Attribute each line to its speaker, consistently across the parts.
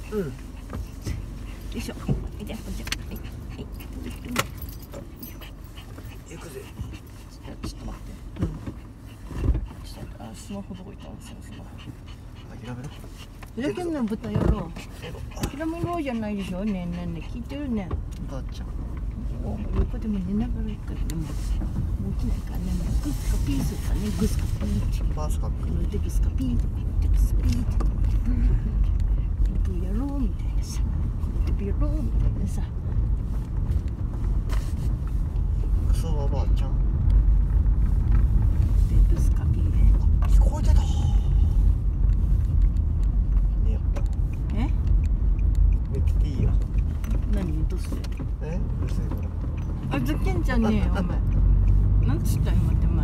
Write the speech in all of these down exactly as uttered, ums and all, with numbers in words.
Speaker 1: うん。よ
Speaker 2: いしょ。いで、こっち。はい。はい。
Speaker 1: 行くぜ。
Speaker 2: ちょっと、ちょっと待って。
Speaker 1: うん。
Speaker 2: ちょっと、あ、スマホどこ行ったんですよ、スマホ。
Speaker 1: 諦めろ。
Speaker 2: ふざけんな、豚野郎。諦めろじゃないでしょ。ねえねえねえ、聞いてるね。
Speaker 1: おばあちゃん。
Speaker 2: 横でも寝ながら行くからね、もう起きないからね、もうグスカピーするからね、グスカピーって。
Speaker 1: バースカップ。
Speaker 2: このテキスカピーって、テキスピーって、ブーブーやろうみたいなさ、テピやろうみたいなさ。
Speaker 1: クソおばあちゃん。
Speaker 2: テキスカピーね。
Speaker 1: 聞こえてた。寝よう。
Speaker 2: え？
Speaker 1: 寝てていいよ。
Speaker 2: 何どうして？
Speaker 1: え？うるせえから。
Speaker 2: あ、ざけんじゃねえよ、お前。なんつった今ってお前。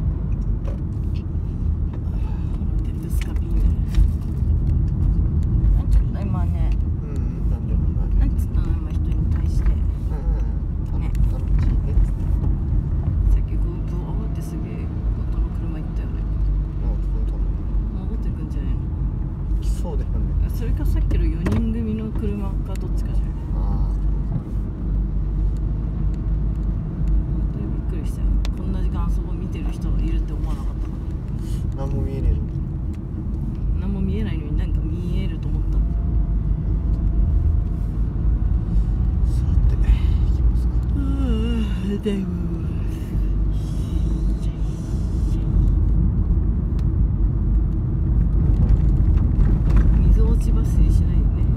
Speaker 2: テキスカピーね。なんつった今ね。
Speaker 1: うん、なんでもない。
Speaker 2: なんつったの今人に対して。
Speaker 1: うんうん。ね、楽しいね。
Speaker 2: さっきこうブワーってすげえ音の車行ったよね。
Speaker 1: もう聞こえたの。
Speaker 2: 戻ってくんじゃないの？
Speaker 1: 来そうだよね。
Speaker 2: それかさっきのよにん組の車かどっちかじゃない。
Speaker 1: ああ。
Speaker 2: 本当にびっくりしたよ。こんな時間あそこ見てる人がいるって思わなかったから。
Speaker 1: 何も見えねえの。
Speaker 2: 何も見えないのになんか見えると思った。
Speaker 1: さて行きますか。
Speaker 2: うーだいぶ水落ち走りしないでね。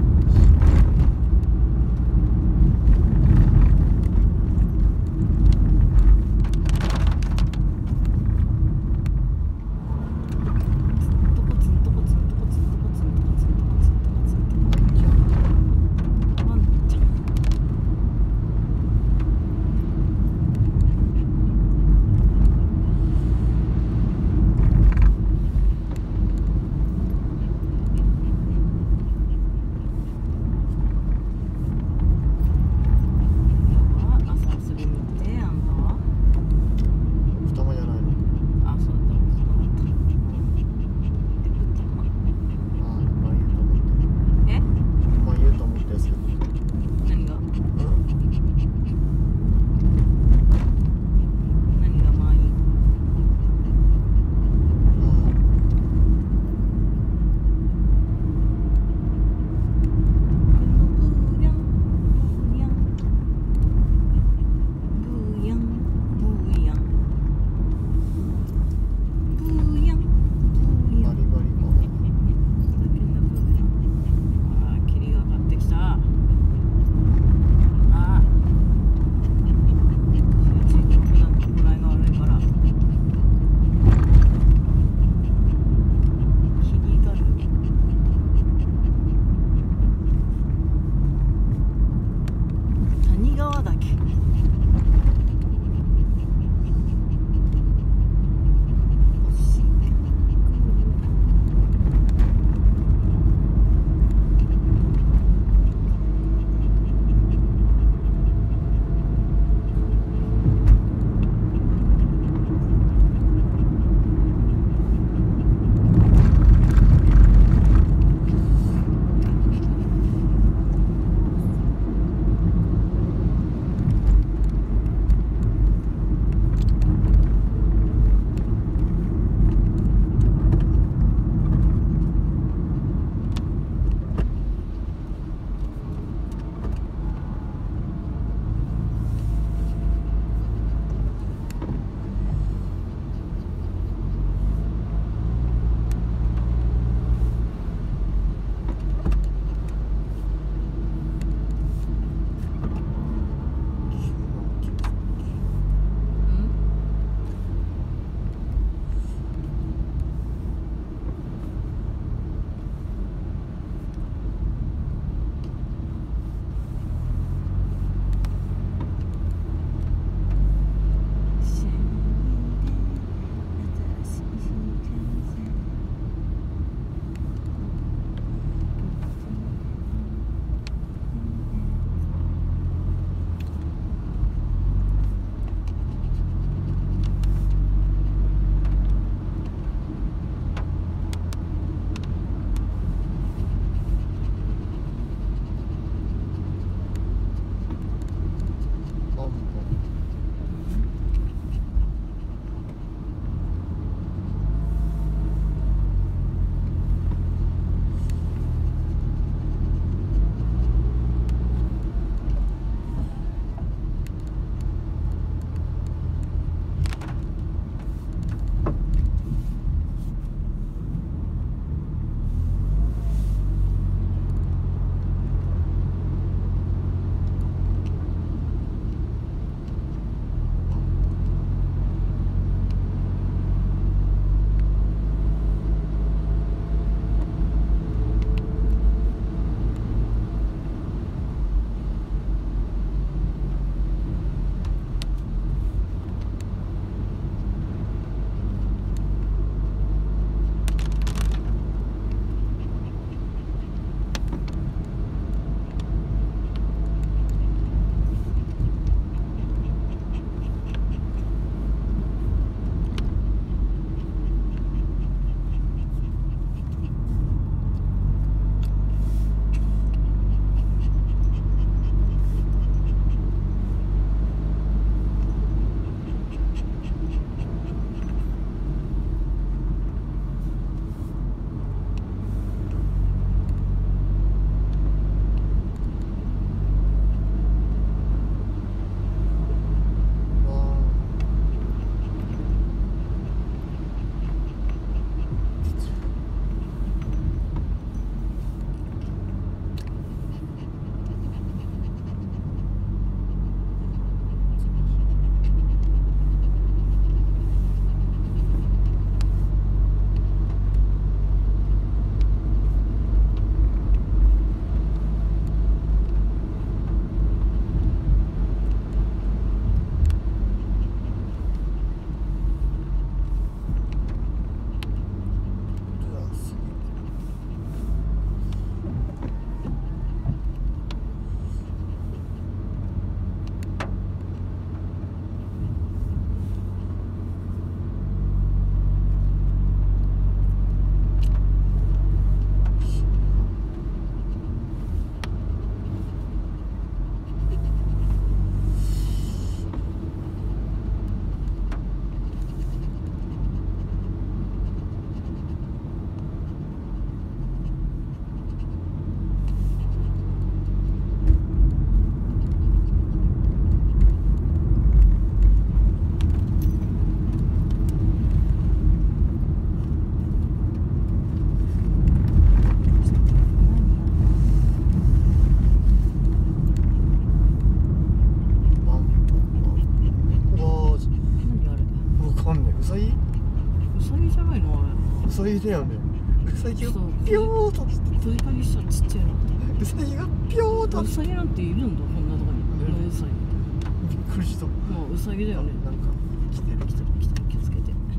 Speaker 1: さぎだよね。うさぎが
Speaker 2: そう
Speaker 1: ピョーとして
Speaker 2: 鳥かぎしたらちっちゃいな。
Speaker 1: うさぎがピョーと
Speaker 2: うさぎなんているんだ、こんなとこに。
Speaker 1: うん
Speaker 2: うさぎ。
Speaker 1: びっくりした。
Speaker 2: もううさぎだよね。
Speaker 1: なんか来てる来てる
Speaker 2: 来た、気をつけて。
Speaker 1: も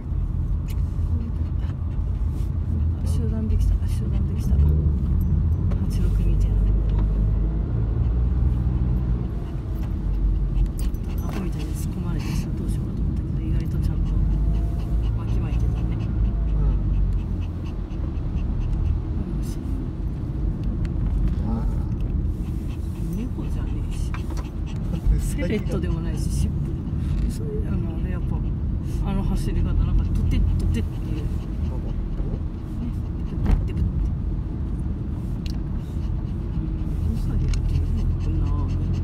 Speaker 2: 集団できた、集団できた。はちろくみたいな。アホみたいに突っ込まれてさ、どうしようかと思ったけど、意外とちゃんとわきまいてたね。
Speaker 1: う
Speaker 2: うんし
Speaker 1: んあ
Speaker 2: 猫じゃねえし、
Speaker 1: あうさぎが
Speaker 2: ペレットでもないし、尻尾。そういうのあれやっぱあの走り方なんかトテットテッっていう。でぶってウサギっていうのかな。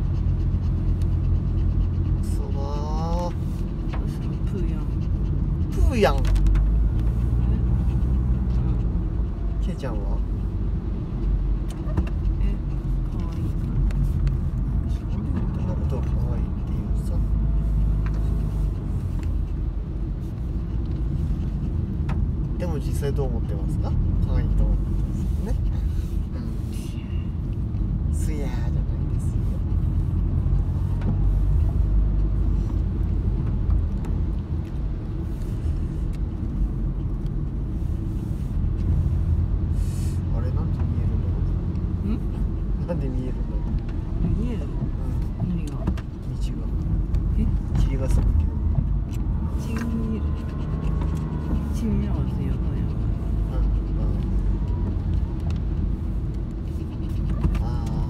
Speaker 1: そうだ
Speaker 2: 私はプーヤン。
Speaker 1: プーヤン。
Speaker 2: え
Speaker 1: ケイちゃんは
Speaker 2: えかわいいか
Speaker 1: そんなことは可愛いっていうさ。でも実際どう思ってますか？可愛いと思ってますよね。うん。すやーじゃないですよ。あれなんで見えるんだろ
Speaker 2: ん
Speaker 1: う。なんで見えるんだろう。
Speaker 2: 見える
Speaker 1: うん。
Speaker 2: 何が
Speaker 1: 道が
Speaker 2: え
Speaker 1: 霧がすごいけど。
Speaker 2: 血が見える血見合わせやばいやばい。
Speaker 1: うんうん。ああ。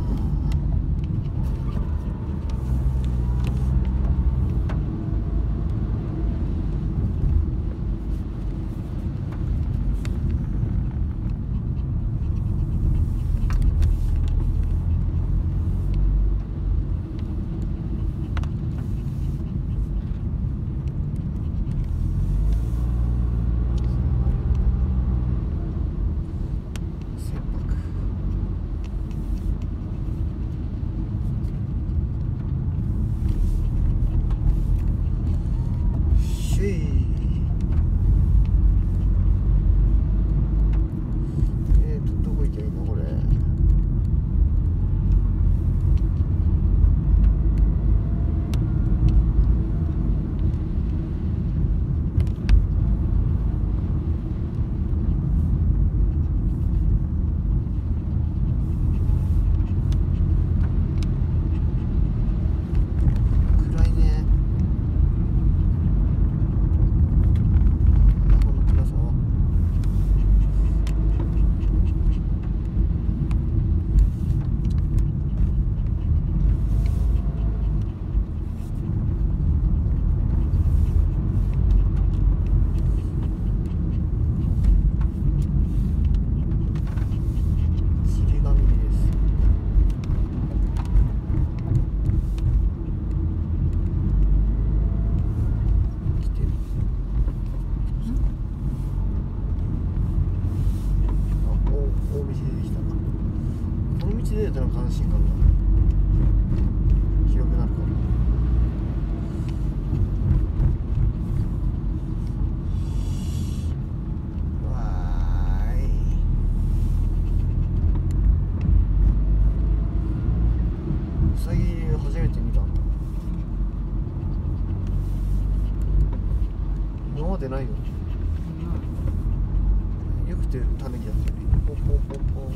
Speaker 1: 船舶。シェイ。えーとどこ行けばいいのこれ。暗いね。この暗さは。霧ヶ峰です。来てる。あ、大大道出てきた。この道で出るとなんか安心感が広くなるかも。わーい。うさぎ初めて見た。今までないよ。よくてタヌキだったよね。ポンポンポンポン。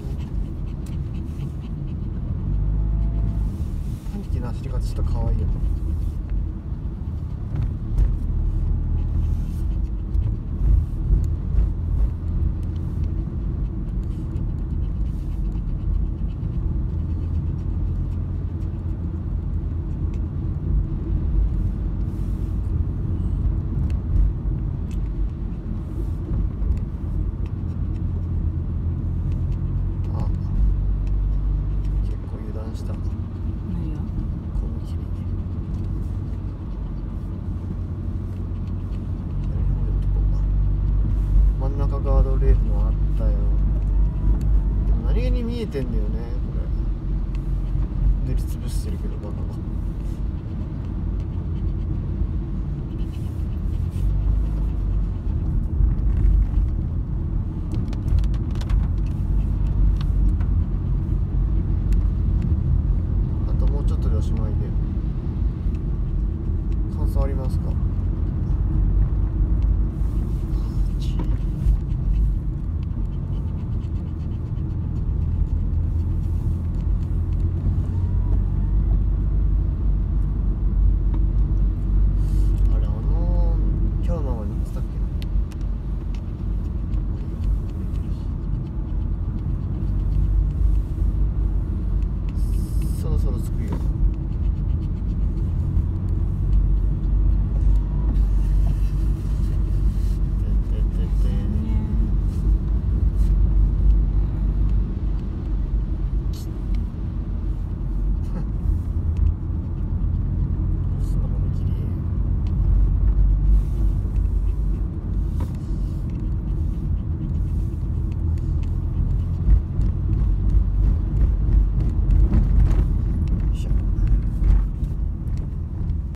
Speaker 1: タヌキの走り方ちょっと可愛いよね。あ、結構油断した。こ
Speaker 2: 何が
Speaker 1: の霧に。左の方寄っとこうか。真ん中ガードレールのあったよ。でも何気に見えてんだよね、これ。塗りつぶしてるけど、バカが。